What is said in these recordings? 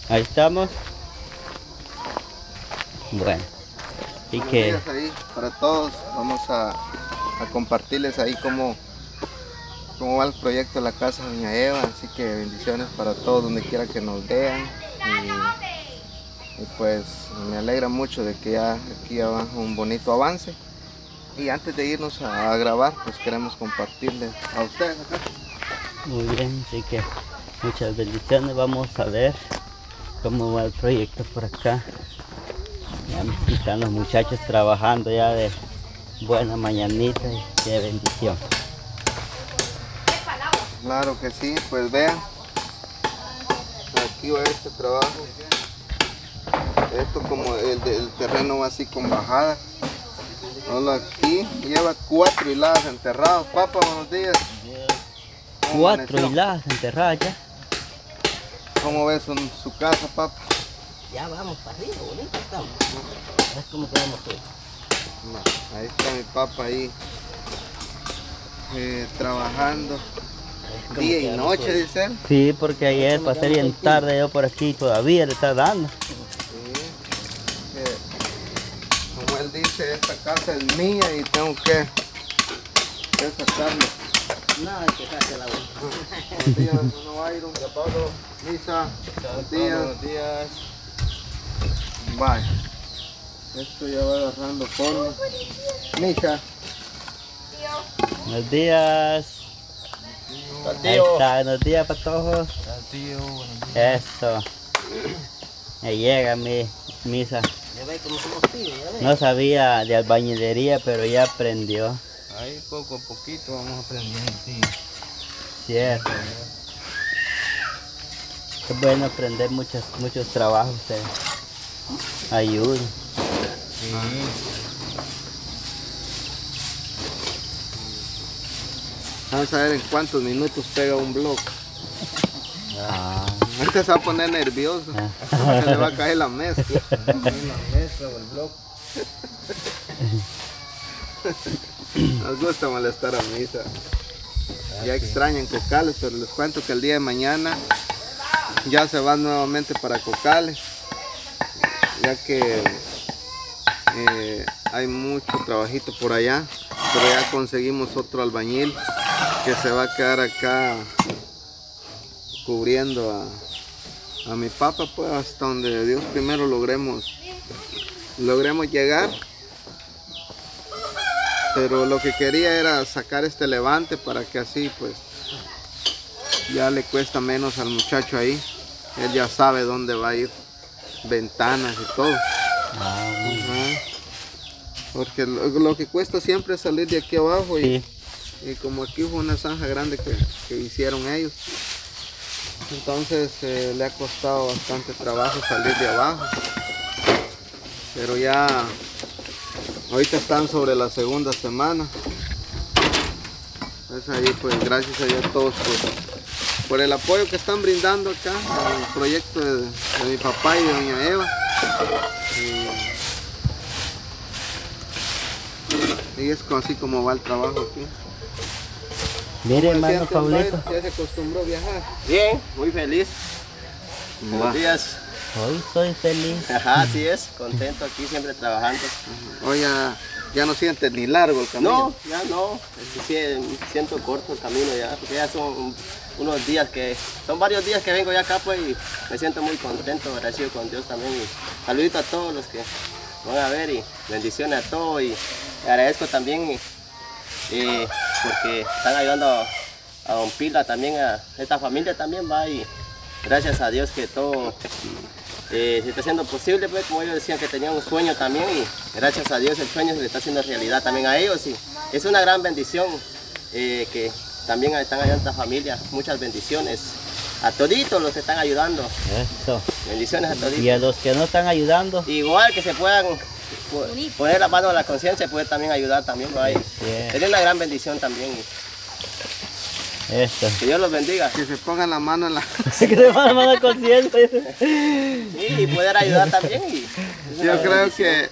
Ahí estamos. Bueno, así Buenos que días ahí para todos. Vamos a compartirles ahí cómo va el proyecto de la casa de Doña Eva. Así que bendiciones para todos donde quiera que nos vean. Y pues me alegra mucho de que ya aquí ya va un bonito avance. Y antes de irnos a grabar, pues queremos compartirles a ustedes acá. muy bien, así que muchas bendiciones. Vamos a ver cómo va el proyecto por acá. Ya aquí están los muchachos trabajando ya de buena mañanita y qué bendición. Claro que sí, pues vean. Aquí va este trabajo. Esto como el terreno va así con bajada. Solo aquí lleva 4 hiladas enterradas. Papá, buenos días. 4 hiladas enterradas ya. ¿Cómo ves su casa, papá? Ya vamos para arriba, bonito estamos. Es como quedamos hoy. Ahí está mi papá ahí trabajando día y noche, dice él. Sí, porque ayer pasé bien tarde yo por aquí y todavía le está dando. Como él dice, esta casa es mía y tengo que sacarlo. Nada que saque la voz. Buenos días, hermano Byron. Lisa, buenos días. Buenos días. Bye. Esto ya va agarrando forma. Misha. Buenos días. Ahí está, buenos días para todos. Tío, buenos días. Esto. Ahí llega mi misa. Ya ve como somos tíos, ya ve. No sabía de albañilería, pero ya aprendió. Ahí poco a poquito vamos aprendiendo, sí. Cierto. Es bueno aprender muchos trabajos. Ayuda. Sí. Vamos a ver en cuántos minutos pega un blog. Ah. Ahorita se va a poner nervioso. Se le va a caer la mezcla. La mezcla o el blog. Nos gusta molestar a Misa. Ya extrañan Cocales, pero les cuento que el día de mañana ya se van nuevamente para Cocales, ya que hay mucho trabajito por allá, pero ya conseguimos otro albañil que se va a quedar acá cubriendo a mi papá, pues hasta donde Dios primero logremos llegar. Pero lo que quería era sacar este levante para que así pues ya le cuesta menos al muchacho ahí. Él ya sabe dónde va a ir ventanas y todo. Ajá. Porque lo que cuesta siempre es salir de aquí abajo y como aquí fue una zanja grande que hicieron ellos. Entonces le ha costado bastante trabajo salir de abajo. Pero ya ahorita están sobre la segunda semana. Pues ahí pues gracias a Dios a todos por el apoyo que están brindando acá al proyecto de mi papá y de Doña Eva. Y es así como va el trabajo aquí. Mire, ¿Cómo se hermano siente, don Pablito. Byron? ¿Ya se acostumbró a viajar? Bien, muy feliz. Buenos días. Hoy soy feliz. Ajá, así es. Contento aquí siempre trabajando. Hoy ya no sientes ni largo el camino. No, ya no. Sí, siento corto el camino ya. Porque ya son unos días son varios días que vengo ya acá pues y me siento muy contento, agradecido con Dios también. Y saludito a todos los que van a ver y bendiciones a todos. Y agradezco también porque están ayudando a don Pila también, a esta familia también va y gracias a Dios que todo se está haciendo posible, pues como ellos decían que tenían un sueño también y gracias a Dios el sueño se le está haciendo realidad también a ellos y es una gran bendición que también están ayudando a esta familia, muchas bendiciones a toditos los que están ayudando, Eso. bendiciones a toditos. Y a los que no están ayudando. Igual que se puedan poner la mano a la conciencia y poder también ayudar también, ¿no? Es una gran bendición también. Esto. Que Dios los bendiga. Que se pongan la mano en la... Que te van a mandar conciencia. Y poder ayudar también. Yo creo que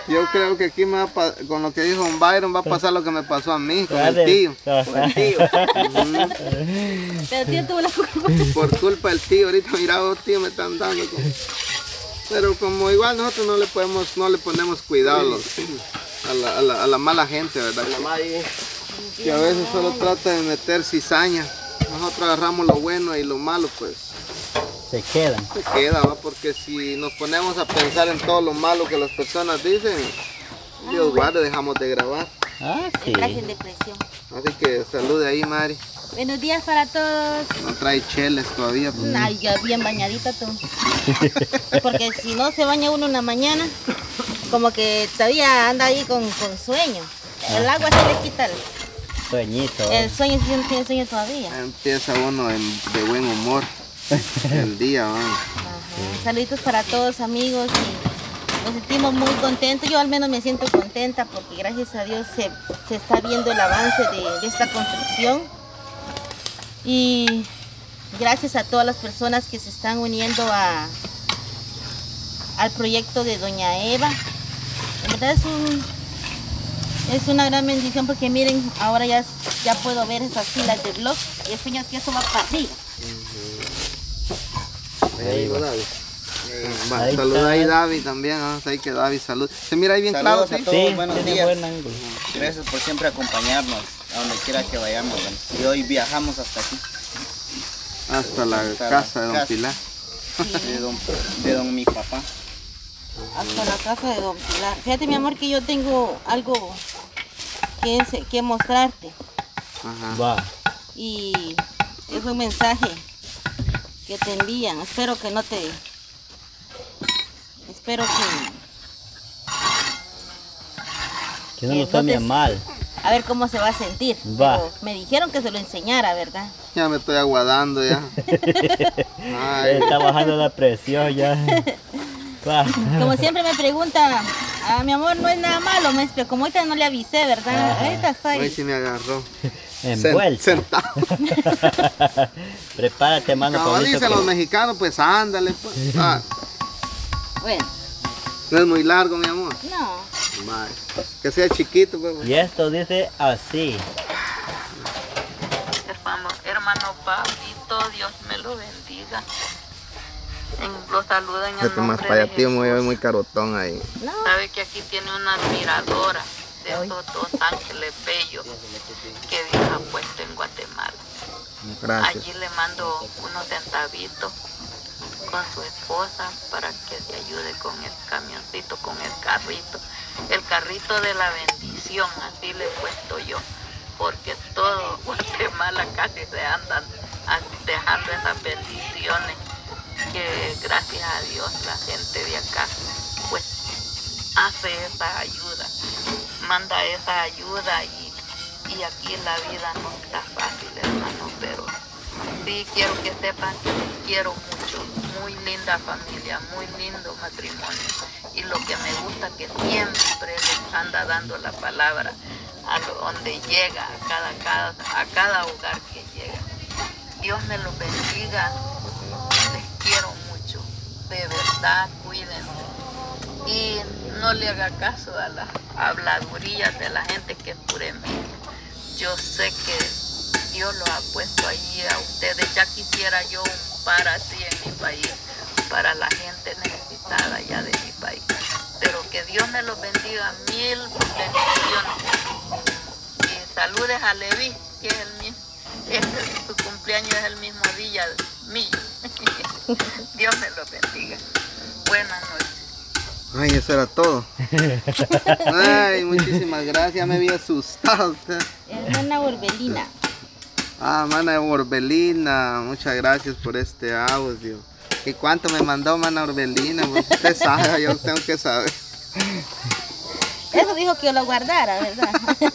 Yo creo que aquí con lo que dijo don Byron va a pasar lo que me pasó a mí, con el tío. Con el tío. Pero el tío tuvo la culpa. Por culpa del tío, ahorita mira, vos tío me están dando. Pero como igual nosotros no le ponemos cuidado a la mala gente, ¿verdad? La mamá ahí. Que a veces solo trata de meter cizaña. Nosotros agarramos lo bueno y lo malo pues Se quedan. se queda, ¿va? Porque si nos ponemos a pensar en todo lo malo que las personas dicen, Dios guarde, dejamos de grabar. Ah, sí. Entras en depresión. Así que salude ahí, Mari. Buenos días para todos. No trae cheles todavía. Pues. Ay, ya bien bañadita tú. Porque si no se baña uno en la mañana, como que todavía anda ahí con sueño. El agua se le quita Sueñito. el sueño, si no tiene sueño todavía. Empieza uno de buen humor el día, ¿va? Ajá. Saluditos para todos amigos y nos sentimos muy contentos. Yo al menos me siento contenta porque gracias a Dios se está viendo el avance de esta construcción. Y gracias a todas las personas que se están uniendo al proyecto de Doña Eva. En verdad es una gran bendición porque miren, ahora ya puedo ver esas filas de blogs y enseño que eso va para arriba. Ahí va David. Va, Ahí saluda está. ahí David también, vamos ahí que David salud. Se mira ahí bien claro, Saludos a ¿sí? todos. Sí, buenos tiene días. buen ángulo. Gracias por siempre acompañarnos a donde quiera que vayamos. Bueno. Y hoy viajamos hasta aquí, Hasta la Hasta la casa de don casa. Pilar. de don mi papá. Hasta la casa de Don Pilar. Fíjate mi amor que yo tengo algo que mostrarte Ajá. Va. y es un mensaje que te envían. Espero que Que no Que lo tome no a te- mal. a ver cómo se va a sentir. Va. Pero me dijeron que se lo enseñara, ¿verdad? Ya me estoy aguadando ya. Ay, Está bajando la presión ya. Va. Como siempre me pregunta, mi amor, no es nada malo, me explico. Como ahorita no le avisé, ¿verdad? Ajá. Ahorita hoy estoy. sí me agarró. Envuelta. Sentado. Prepárate, mano. Como Pablito, dicen que- los mexicanos, pues ándale. Pues. Ah, Bueno, no es muy largo, mi amor. no. Vale. Que sea chiquito, pues. Y esto dice así. Hermano Pablito, Dios me lo bendiga. Lo saluda en el Este más nombre para de allá, tío, me voy a ver Jesús. muy carotón ahí. No. Sabe que aquí tiene una admiradora de estos dos ángeles bellos que Dios ha puesto en Guatemala. Gracias. Allí le mando unos centavitos con su esposa para que se ayude con el camioncito, con el carrito de la bendición, así le he puesto yo, porque todo Guatemala casi se andan dejando esas bendiciones que gracias a Dios la gente de acá pues hace esa ayuda, manda esa ayuda y aquí la vida no está fácil, hermano, pero sí quiero que sepan que les quiero mucho, muy linda familia, muy lindo matrimonio y lo que me gusta que siempre les anda dando la palabra donde llega, a cada hogar que llega. Dios me los bendiga, les quiero mucho, de verdad, cuídense y no le haga caso a las habladurías de la gente que es pura envidia. Yo sé que Dios los ha puesto allí a ustedes. Ya quisiera yo un par así en mi país para la gente necesitada ya de mi país. Pero que Dios me los bendiga, mil bendiciones. Y saludes a Levi, que es el mismo. Su cumpleaños es el mismo día mío. Dios me los bendiga. Buenas noches. Ay, eso era todo. Ay, muchísimas gracias, me había asustado usted. Hermana Orbelina. Ah, mana Orbelina, muchas gracias por este audio. ¿Y cuánto me mandó, mana Orbelina? Pues usted sabe, yo tengo que saber. Eso dijo que yo lo guardara, ¿verdad?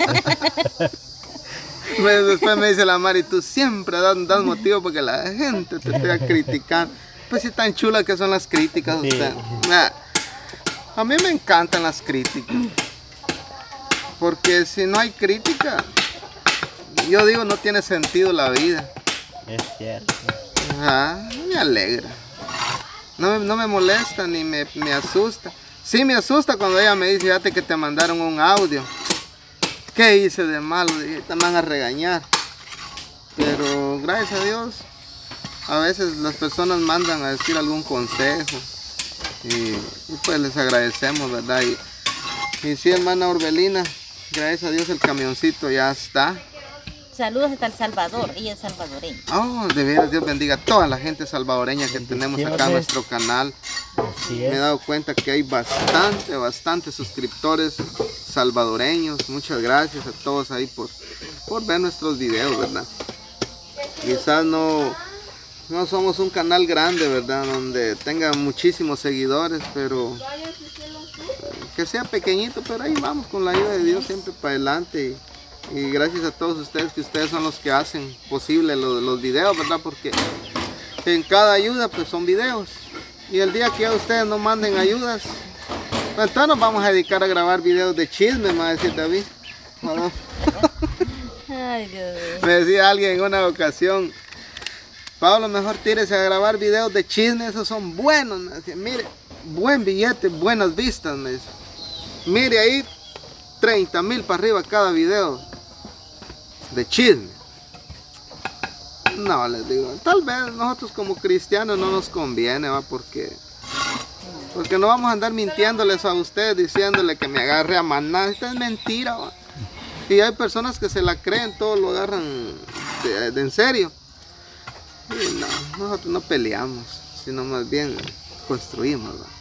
Después me dice la Mari, tú siempre das motivo porque la gente te esté criticando. Pues si tan chulas que son las críticas, Sí. usted. A mí me encantan las críticas. Porque si no hay crítica, yo digo, no tiene sentido la vida. Es cierto. Ajá, me alegra. No me molesta ni me asusta. Sí me asusta cuando ella me dice, fíjate que te mandaron un audio. ¿Qué hice de malo? Te van a regañar. Pero gracias a Dios, a veces las personas mandan a decir algún consejo. Y pues les agradecemos, ¿verdad? Y sí, hermana Orbelina, gracias a Dios el camioncito ya está. Saludos hasta El Salvador, ella es salvadoreña. Oh, de veras, Dios bendiga a toda la gente salvadoreña que tenemos acá en nuestro canal. Así Me he es. dado cuenta que hay bastante suscriptores salvadoreños. Muchas gracias a todos ahí por ver nuestros videos, ¿verdad? Quizás no somos un canal grande, ¿verdad? Donde tenga muchísimos seguidores, pero que sea pequeñito, pero ahí vamos con la ayuda de Dios siempre para adelante. Y gracias a todos ustedes, que ustedes son los que hacen posible los videos, ¿verdad? Porque en cada ayuda pues son videos. Y el día que ya ustedes no manden ayudas, pues entonces nos vamos a dedicar a grabar videos de chisme, me va a decir David. ¿No? Ay, Dios mío. Me decía alguien en una ocasión, Pablo, mejor tírese a grabar videos de chisme, esos son buenos. Me decía, mire, buen billete, buenas vistas, me dice. Mire ahí, 30,000 para arriba cada video de chisme. No, les digo, tal vez nosotros como cristianos no nos conviene, ¿va? Porque no vamos a andar mintiéndoles a ustedes, diciéndole que me agarre a maná. Esto es mentira, ¿va? Y hay personas que se la creen, todo lo agarran de en serio. Y no, nosotros no peleamos, sino más bien construimos, ¿va?